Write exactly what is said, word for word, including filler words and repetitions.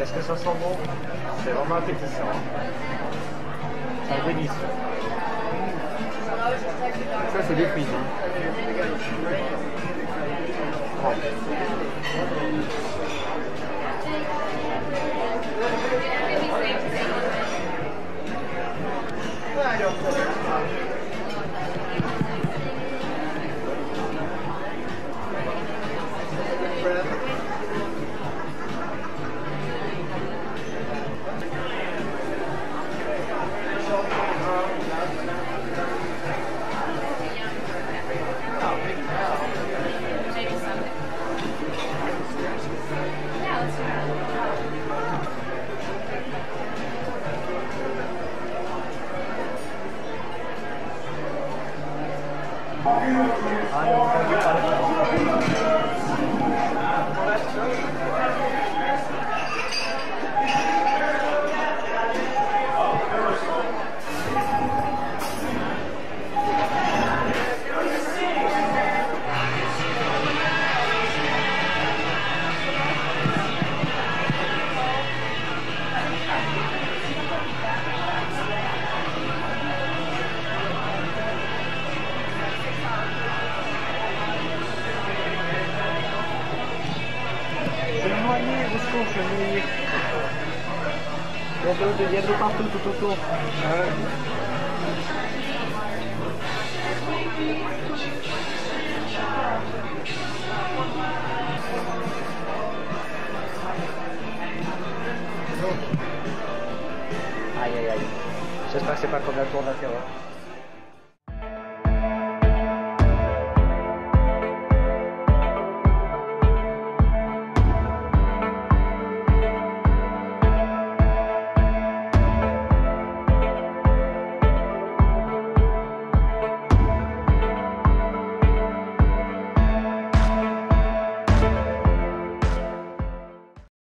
Est-ce que ça sent bon? C'est vraiment appétissant. C'est un délice. Ça, c'est des frites. Hein. Il y a de l'eau, il y a de l'eau partout, tout autour. Ouais. Aïe aïe aïe. J'espère que c'est pas comme la tour d'Interroi.